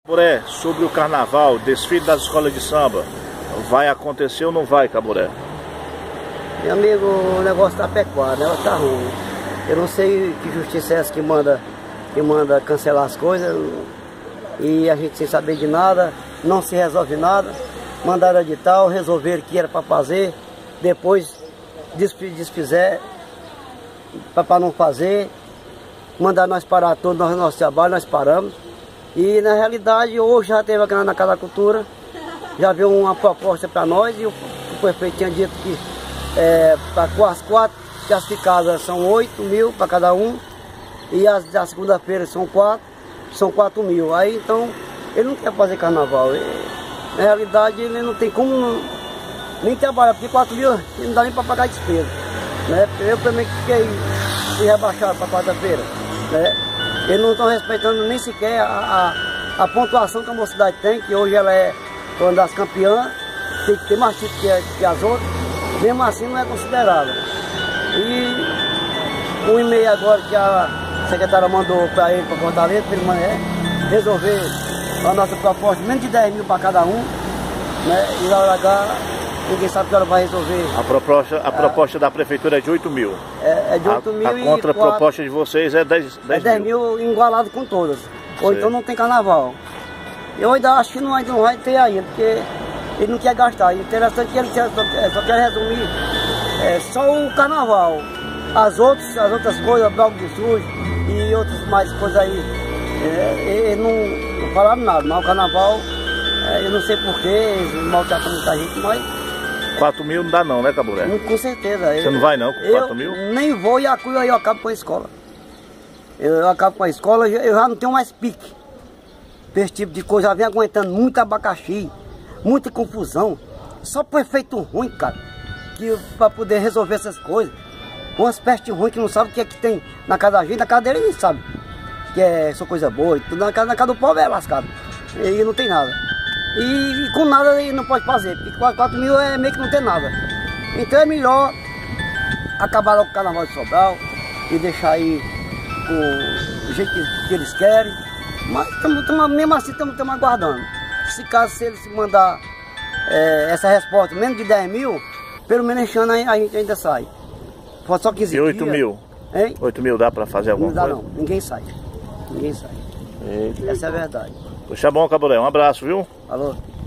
Caburé, sobre o carnaval, desfile das escolas de samba, vai acontecer ou não vai, Caburé? Meu amigo, o negócio tá pecuário, o negócio tá ruim. Eu não sei que justiça é essa que manda cancelar as coisas e a gente sem saber de nada, não se resolve nada. Mandaram edital, resolveram que era para fazer, depois desfizer para não fazer, mandaram nós parar todo nosso trabalho, nós paramos. E na realidade hoje já teve aqui na Casa da Cultura, já veio uma proposta para nós e o prefeito tinha dito que para as 4 classificadas são 8 mil para cada um e as da segunda-feira são 4 mil. Aí então ele não quer fazer carnaval. Na realidade ele não tem como nem trabalhar, porque 4 mil não dá nem para pagar a despesa. Né? Eu também fui rebaixado para quarta-feira. Né? Eles não estão respeitando nem sequer a pontuação que a mocidade tem, que hoje ela é uma das campeãs, tem que ter mais títulos que as outras, mesmo assim não é considerada. E um e-mail agora que a secretária mandou para ele, para Fortaleza, para ele resolver a nossa proposta, menos de 10 mil para cada um, né? E na hora H, ninguém sabe que ela vai resolver. A proposta da prefeitura é de 8 mil. É de 8 mil a contraproposta de vocês é 10 mil igualado com todas. Ou então não tem carnaval. Eu ainda acho que ainda não vai ter ainda, porque ele não quer gastar. Interessante que ele só quer resumir só o carnaval. As outras coisas, bloco de sujo e outras mais coisas aí, eles não falaram nada. Mas o carnaval, eu não sei porquê, eles maltratam muita gente, mas 4 mil não dá não, né, Caburé? Com certeza. Você não vai não com 4 mil? Nem vou e eu acabo com a escola. Eu acabo com a escola, eu já não tenho mais pique pra esse tipo de coisa. Já vem aguentando muito abacaxi, muita confusão. Só prefeito ruim, cara, pra poder resolver essas coisas. Umas pestes ruins que não sabe o que é que tem na casa da gente, na casa dele ele sabe que é só coisa boa. E tudo na casa do povo é lascado. E não tem nada. E com nada ele não pode fazer, porque 4 mil é meio que não tem nada. Então é melhor acabar logo com o carnaval de Sobral e deixar aí o jeito que eles querem. Mas mesmo assim estamos aguardando. Se caso se eles mandar essa resposta menos de 10 mil, pelo menos esse ano a gente ainda sai. Pode só 15 dias. E 8 mil? Hein? 8 mil dá para fazer alguma coisa? Não dá não, ninguém sai. Ninguém sai. Essa é a verdade. Puxa bom, Caburé, um abraço, viu? Alô.